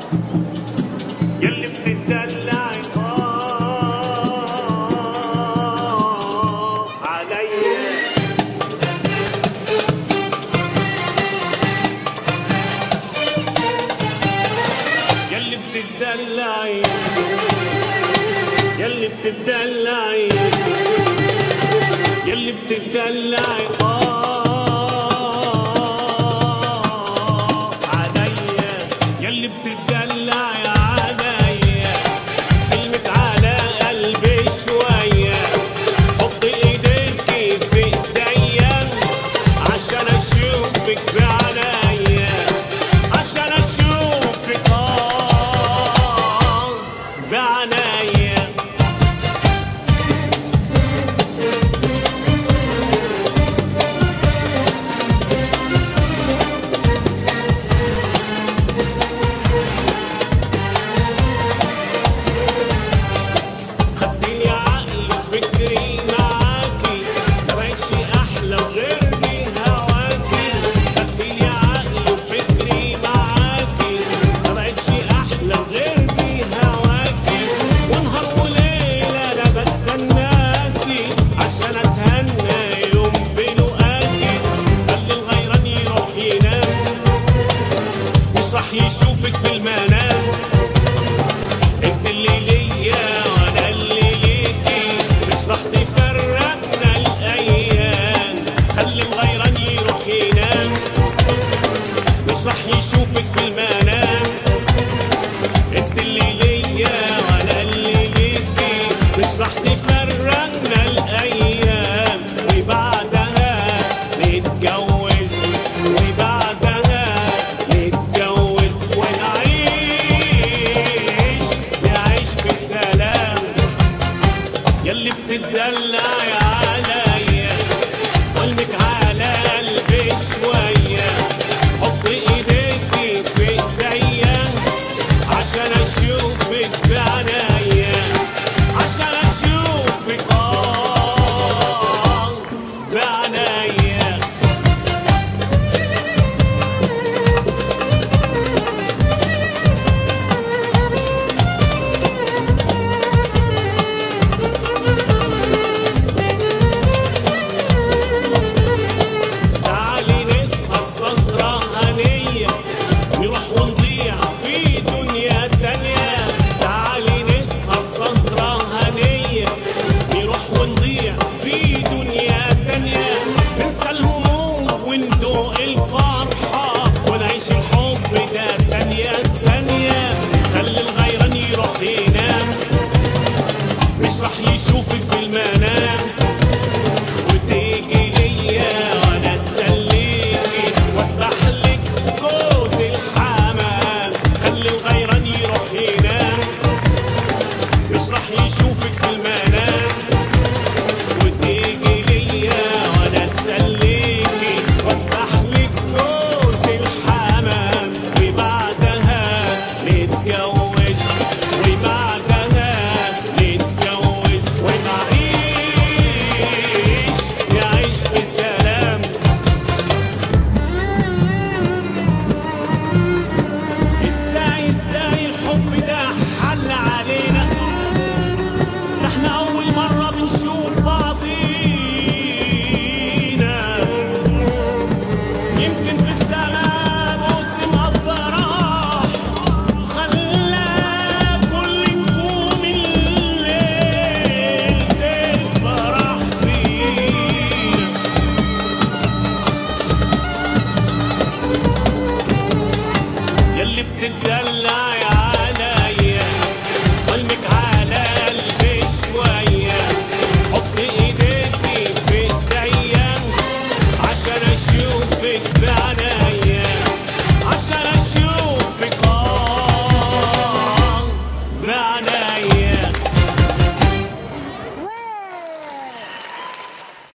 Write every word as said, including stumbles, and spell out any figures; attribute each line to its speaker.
Speaker 1: يلي بتدلع عليا يلي بتدلعي يلي بتدلعي يلي بتدلعي اه عليا يلي بتدلعي عليا كلمة على قلبي شوية حط ايديكي في ايديا عشان اشوفك بعينيا عشان اشوفك اه بعينيا خدتيني عقلي وفكري معاكي ما بقتش احلى وغيرني هواكي خدتيني عقلي وفكري معاكي ما بقتش احلى وغيرني هواكي ونهار وليل انا بستناكي عشان اتهنى يوم بلقاكي خلي الغيران يروح ينام مش راح يشوفك في المنام انت اللي ليا وانا اللي ليكي مش راح تفرقنا الايام خلي الغيران يروح ينام مش راح يشوفك في المنام انت اللي ليا وانا اللي ليكي مش راح تفرقنا الايام وبعدها نتجوز وبعدها نتجوز ونعيش نعيش بالسلام يلي بتدلعي عليا قلبك على قلبي شوية حط ايديكي في ايديا عشان اشوفك بعينيا عشان اشوفك اه بعينيا تعالي نسهر سهرة هنية نروح ونضيع في دنيا تانية